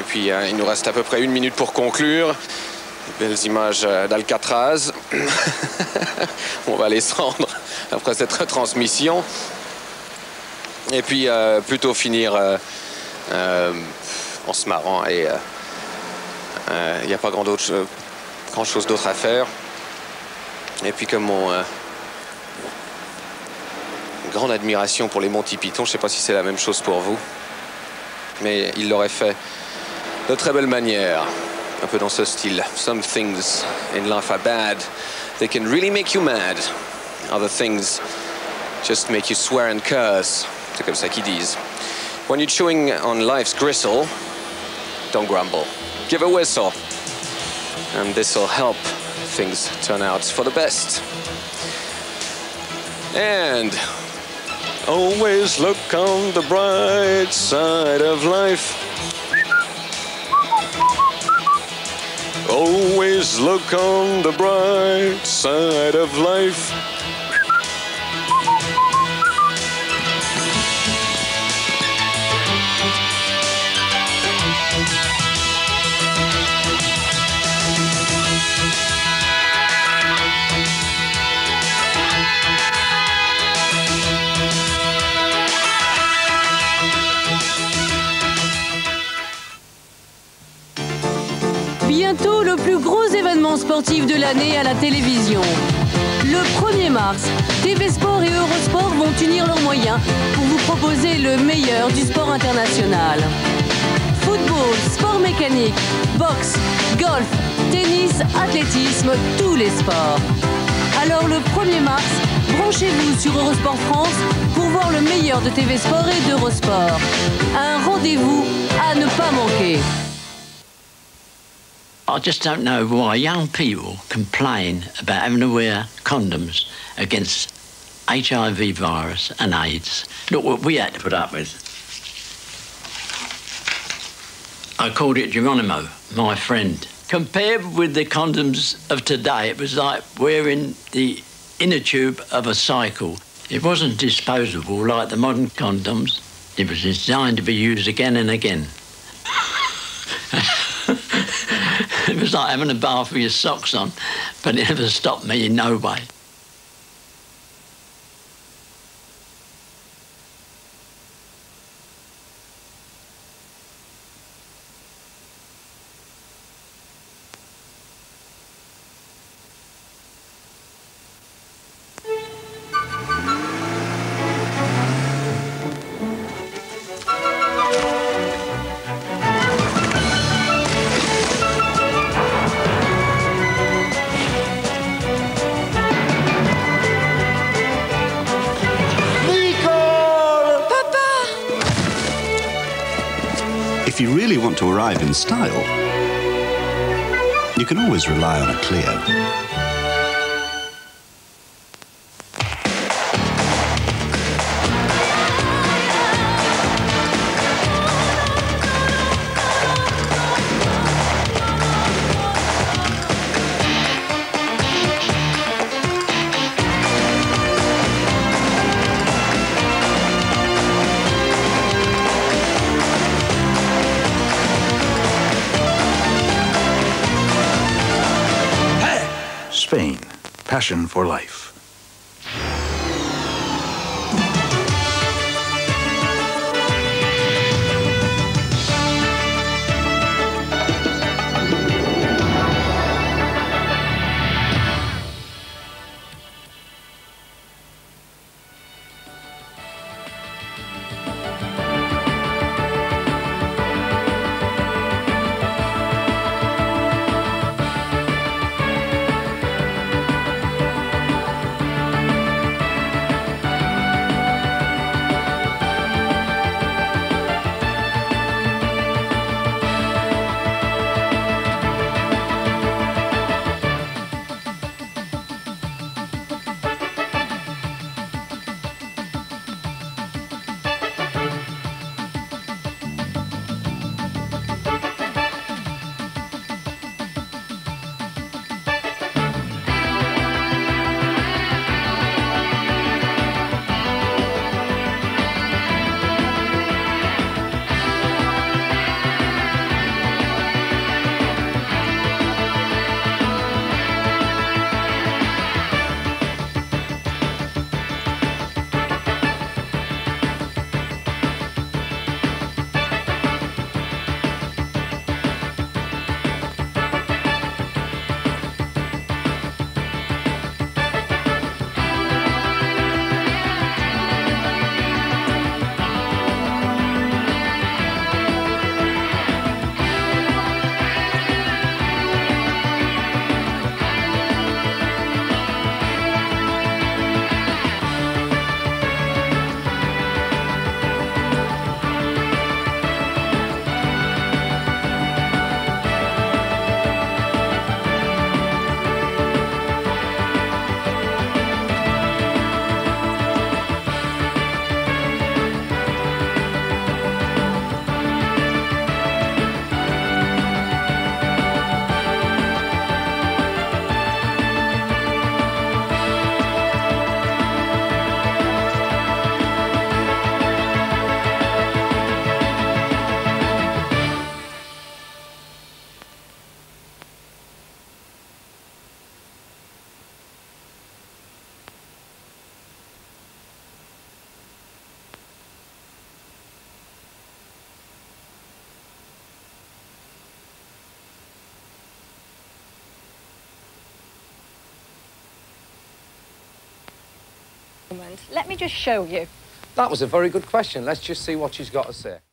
Et puis il nous reste à peu près 1 minute pour conclure. Belles images d'Alcatraz. On va les rendre après cette retransmission. Et puis plutôt finir en se marrant. Et il n'y a pas grand chose d'autre à faire. Et puis comme mon grande admiration pour les Monty Python, je ne sais pas si c'est la même chose pour vous, mais il l'aurait fait de très belle manière, un peu dans ce style. Some things in life are bad, they can really make you mad. Other things just make you swear and curse. C'est comme ça qu'ils disent. When you're chewing on life's gristle, don't grumble. Give a whistle. And this will help things turn out for the best. And always look on the bright side of life. Always look on the bright side of life. Bientôt le plus gros événement sportif de l'année à la télévision. Le 1er mars, TV Sport et Eurosport vont unir leurs moyens pour vous proposer le meilleur du sport international. Football, sport mécanique, boxe, golf, tennis, athlétisme, tous les sports. Alors le 1er mars, branchez-vous sur Eurosport France pour voir le meilleur de TV Sport et d'Eurosport. Un rendez-vous à ne pas manquer. I just don't know why young people complain about having to wear condoms against HIV virus and AIDS. Look what we had to put up with. I called it Geronimo, my friend. Compared with the condoms of today, it was like wearing the inner tube of a cycle. It wasn't disposable like the modern condoms. It was designed to be used again and again. It was like having a bath with your socks on, but it never stopped me in no way. If you really want to arrive in style, you can always rely on a Clio. Spain, passion for life. Let me just show you. That was a very good question. Let's just see what she's got to say.